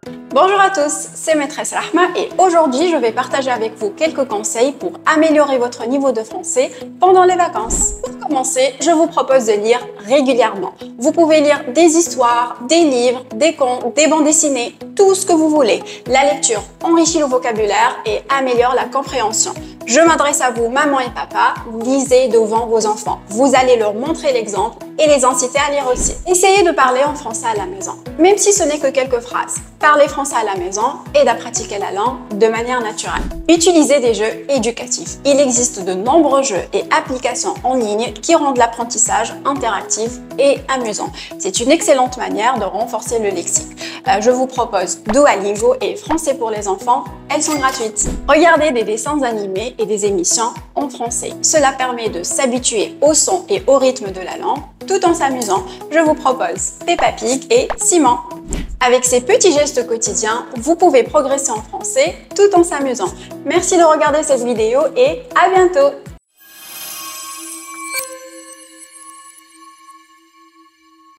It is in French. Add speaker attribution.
Speaker 1: Bonjour à tous, c'est Maîtresse Rahma et aujourd'hui je vais partager avec vous quelques conseils pour améliorer votre niveau de français pendant les vacances. Pour commencer, je vous propose de lire régulièrement. Vous pouvez lire des histoires, des livres, des contes, des bandes dessinées, tout ce que vous voulez. La lecture enrichit le vocabulaire et améliore la compréhension. Je m'adresse à vous, maman et papa, lisez devant vos enfants. Vous allez leur montrer l'exemple et les inciter à lire aussi. Essayez de parler en français à la maison, même si ce n'est que quelques phrases. Parlez français à la maison aide à pratiquer la langue de manière naturelle. Utilisez des jeux éducatifs. Il existe de nombreux jeux et applications en ligne qui rendent l'apprentissage interactif et amusant. C'est une excellente manière de renforcer le lexique. Je vous propose Duolingo et Français pour les enfants. Elles sont gratuites. Regardez des dessins animés et des émissions en français. Cela permet de s'habituer au son et au rythme de la langue tout en s'amusant. Je vous propose Peppa Pig et Simon. Avec ces petits gestes quotidiens, vous pouvez progresser en français tout en s'amusant. Merci de regarder cette vidéo et à bientôt!